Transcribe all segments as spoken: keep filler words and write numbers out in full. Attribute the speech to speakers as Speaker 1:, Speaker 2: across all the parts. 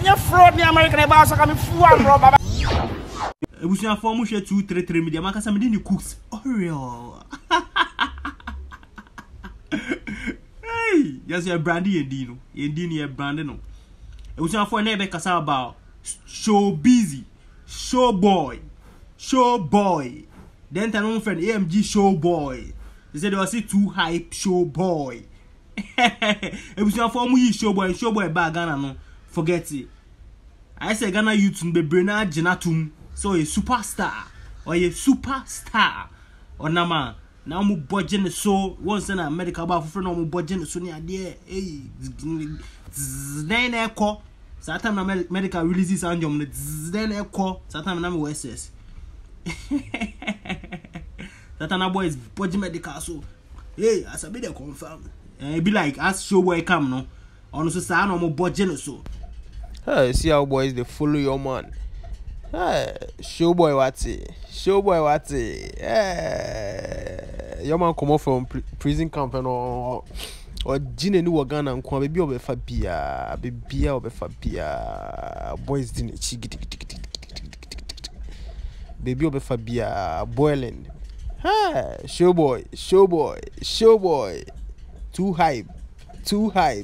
Speaker 1: Any fraud in American about so come full bro baba.
Speaker 2: Ebusia form share two three three media man kasa me dey cooks. Oh real. Hey, yes your brandy yendi no. Yendi ni brand no. Ebusia form na be kasa about show busy, show boy, show boy. Then tell my friend A M G show boy. They said they was too hype show boy. Ebusia form you show boy, show boy ba Ghana no. Forget it. I say Ghana youth be brena genatum. So a superstar or a superstar or nama now mu budget so once in America about for no mu budget so near there hey then echo Saturn America releases and jom then echo Saturn na U S S Saturn boy is budget medical so hey as a bit de confirm eh be like as Showboy come no on so say no mu budget so
Speaker 3: hey see how boys they follow your man. Hey, Showboy wati, Showboy wati. Hey, your man come off from prison camp and or or Gina ni wagana nkwa baby obe fabia, baby obe fabia. Boys din chigi baby obe fabia boiling. Hey, Showboy, Showboy, Showboy. Too hype, too hype.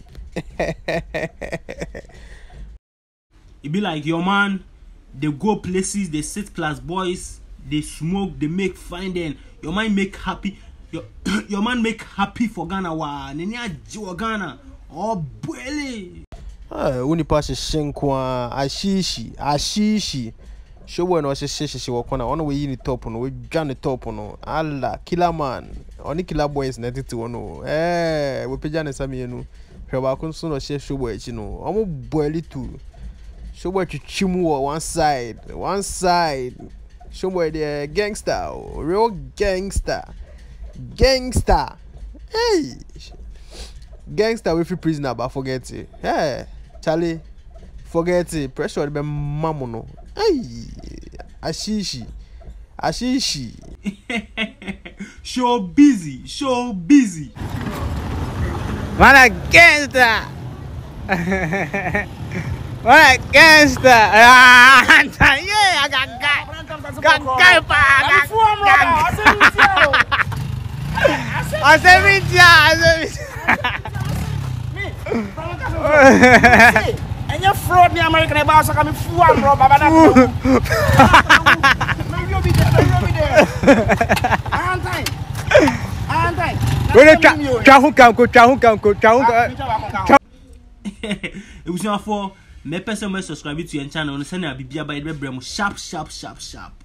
Speaker 2: It be like your man. They go places, they sit class boys, they smoke, they make fine then. Your man make happy. Your your man make happy for Ghana wa. Nenia jiwa Ghana. Oh boy.
Speaker 3: Ah, uni pass shenkwa ashishi, ashishi. Showboy no se se se wakona. Ono we yini top no, we jan the top no. Allah, killer man. Oni killer boys na titi wono. Eh, we peja na sami enu. Hwa kun so no she Showboy chi no. Omo boily too. Showboy chichimu one side, one side. Showboy the gangster, real gangster, gangster. Hey, gangster with free prisoner, but forget it. Hey, Charlie, forget it. Pressure be mamono. Hey, ashishi, ashishi.
Speaker 2: Show busy, show busy.
Speaker 3: Man a gangster. What a gangster! Ah, yeah, I got got got got got I said me, I
Speaker 1: said me. Any fraud in American about so come full bro baba na. Maybe you be there, maybe you be there. Antai. Antai.
Speaker 3: Wait, chahu kam ko, chahu kam ko, chahu kam.
Speaker 2: It was not for me person me subscribe to your channel and send a bibia by the sharp sharp sharp sharp.